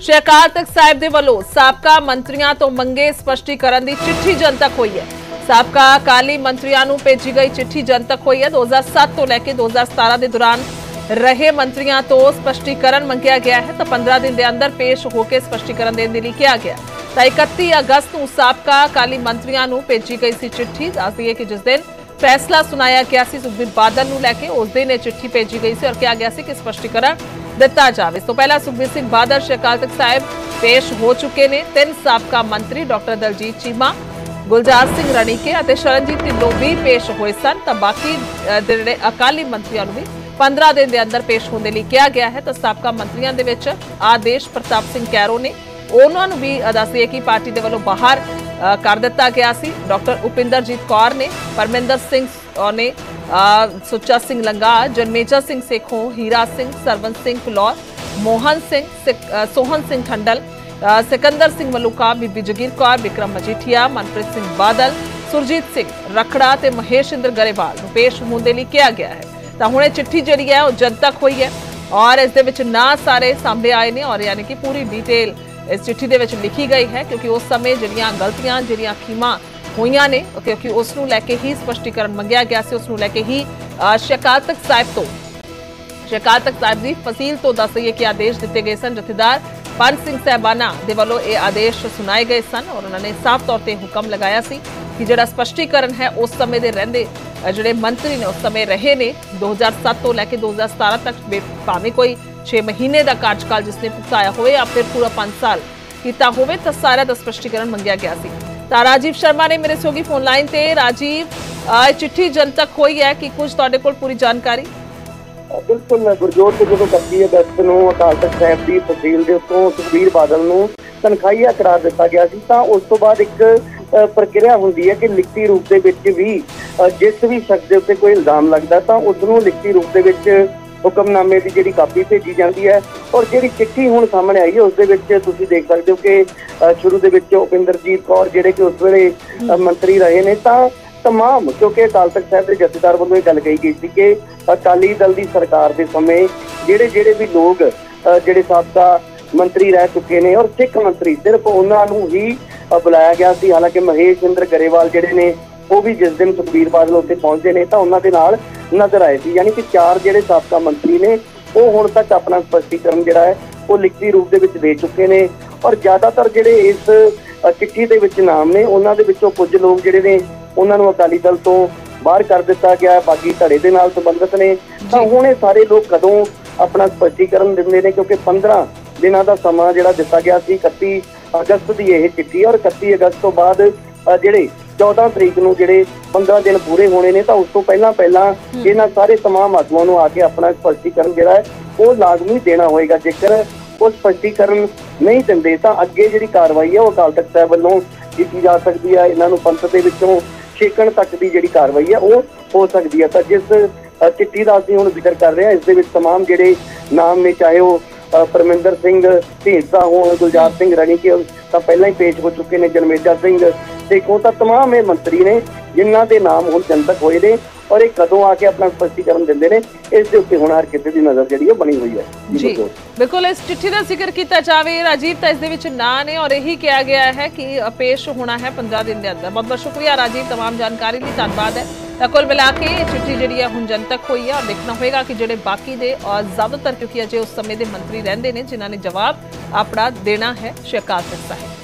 श्री अकाल तख्त साहिब दे वल्लों साबका मंत्रियों तो मंगे स्पष्टीकरण की चिट्ठी जनतक हुई है। साबका अकाली मंत्रियों को भेजी गई चिट्ठी जनतक हुई है। 2007 तो लैके 2017 के दौरान रहे मंत्रियों तो स्पष्टीकरण मंगया गया है, तो 15 दिन के अंदर पेश होकर स्पष्टीकरण देने के लिए किया गया। तो 31 अगस्त को साबका अकाली मंत्रियों को भेजी गई सी चिट्ठी। दस दिए कि जिस दिन फैसला सुनाया गया सी सुखबीर बादल को लैके उस दिन यह चिट्ठी भेजी गई सी और कहा गया सी कि स्पष्टीकरण दिता जाए। इस तो पहला सुखबीर सिंह बादल श्री अकाल तख्त साहिब पेश हो चुके ने। 3 साबका मंत्री डॉक्टर दलजीत चीमा, गुलजार सिंह रणीके और शरणजीत ढिल्लों भी पेश हुए सन। तो बाकी जिहड़े अकाली मंत्रियों भी 15 दिन के अंदर पेश होने लिए किया गया है। तो साबका मंत्रियों के विच आदेश प्रताप सिंह कैरो ने उन्होंने भी दस दिए कि पार्टी के वालों बाहर कर दिता गया सी। डॉक्टर उपिंदरजीत कौर ने, परमिंदर सिंह ने, सुच्चा सिंह लंगा, जन्मेजर सिंह सेखों, हीरा सिंह, सरवंत सिंह फिलौर, मोहन सिंह, सोहन सिंह ठंडल, सिकंदर सिंह मलूका, बीबी जगीर कौर, विक्रम मजीठिया, मनप्रीत सिंह बादल, सुरजीत सिंह रखड़ा ते महेश इंद्र गरेवाल को पेश होने लिए किया गया है। तो हुणे चिट्ठी जिहड़ी है वो जनतक हुई है और इस दे विच ना सारे सामने आए ने और यानी कि पूरी डिटेल इस चिट्ठी दे विच लिखी गई है, क्योंकि उस समय जिहड़ियां गलतियां जिहड़ियां खीमा होईयां ने क्योंकि उसनूं लैके ही स्पष्टीकरण मंगिया गया सी। उसनूं लैके ही श्री अकाल तख्त साहिब तो श्री अकाल तख्त साहिब की फसील तो दस दईए कि आदेश दिते गए सन। जथेदार पंज सिंह साहबाना दे वल्लों ये आदेश सुनाए गए सन और उन्होंने साफ तौर पर हुक्म लगाया सी कि जिहड़ा स्पष्टीकरण है उस समय दे रहिंदे जिहड़े मंत्री ने उस समय रहे ने 2007 तो लैके 2017 तक भावें कोई 6 महीने का कार्यकाल जिसने भुगताया हो या फिर पूरा 5 साल किया होवे तो सारा का स्पष्टीकरण मंगया गया सी। तो राजीव शर्मा ने मेरे सोगी फोन लाइन ते। राजीव, चिट्ठी जनतक हुई है कि कुछ तुहाडे कोल पूरी जानकारी? बिल्कुल गुरजोत को जो 31 अगस्त को अकाल तख्त साहिब की तहसील के उत्तों सुखबीर बादल को तनखाहीआ करार दिता गया सी। तो उस तो बाद एक प्रक्रिया होंदी है कि लिखती रूप के विच भी जिस भी शख्स के उत्ते कोई इल्जाम लगता तो उसनूं लिखती रूप के विच हुक्मनामे की जिहड़ी कापी भेजी जाती है और जिहड़ी चिट्ठी हुण सामने आई है उस दे विच तुसीं देख सकते हो कि शुरू दे विच उपिंदरजीत कौर जिहड़े कि उस वेले मंत्री रहे ने तां तमाम क्योंकि अकाल तख्त साहिब के जथेदार वालों यह गल कही गई थी कि अकाली दल की सरकार के समय जिहड़े भी लोग जिहड़े साबका मंत्री रह चुके हैं और सिख मंत्री सिर्फ उन्होंने ही बुलाया गया सी। हालांकि महेश इंद्र गरेवाल जिहड़े ने वो भी जिस दिन सुखबीर बादल उत्ते पहुंचे ने तो उन्होंने नाल नजर आए थे। यानी कि 4 जिहड़े साबका मंत्री ने वो हुण तक अपना स्पष्टीकरण जिहड़ा है वो लिखती रूप दे विच दे चुके हैं और ज़्यादातर जिहड़े इस चिट्ठी दे विच नाम ने उन्हां दे विचों कुछ लोग जिहड़े ने उन्हां नूं अकाली दल तो बाहर कर दिता गया, बाकी धड़े दे नाल संबंधित ने। तो हुण ये सारे लोग कदों अपना स्पष्टीकरण दिंदे ने क्योंकि 15 दिनों का समा जिहड़ा दिता गया सी 31 अगस्त की यह चिट्ठी और 31 अगस्त तो बाद जिहड़े 14 तरीक नूं जिहड़े 15 दिन पूरे होने ने तो उस तो पहला इन्हां सारे तमाम आगुआं नूं आके अपना स्पष्टीकरण जिहड़ा है वो लाजमी देना होएगा। जेकर वो स्पष्टीकरण नहीं दिंदे तो अगे जिहड़ी कार्रवाई है वो अकाल तख्त साहिब वल्लों की जा सकती है। इन्हां नूं पंथ दे विचों छेकण तक की जिहड़ी कार्रवाई है वो हो सकती है। तो जिस चिट्ठी का असीं हुण जिक्र कर रहे हैं इस दे विच तमाम जिहड़े नाम ने चाहे वो परमिंदर सिंह ढींसा हो, गुलजार सिंह रणीके तो पहला ही पेश हो चुके हैं, जन्मेजर सिंह सेखों तो तमाम ये मंत्री ने जिन्हों के नाम हुण जनतक होए ने और एक कदों आके अपना स्पष्टीकरण दिंदे ने इस दे उत्ते हुण हर किसी की नज़र जिहड़ी बनी हुई है। जी बिल्कुल, इस चिट्ठी का जिक्र किया जाए राजीव तो इस दे विच ना ने और यही कहा गया है कि पेश होना है 15 दिन के अंदर। बहुत बहुत शुक्रिया राजीव, तमाम जानकारी लिए धन्यवाद है। तो कुल मिला के चिट्ठी जी है हुण जनतक हुई है और देखना होगा कि जोड़े बाकी दे और ज़्यादातर क्योंकि अजे उस समय के मंत्री रहिंदे ने जिन्होंने जवाब अपना देना है श्री अकाल तख्त साहिब।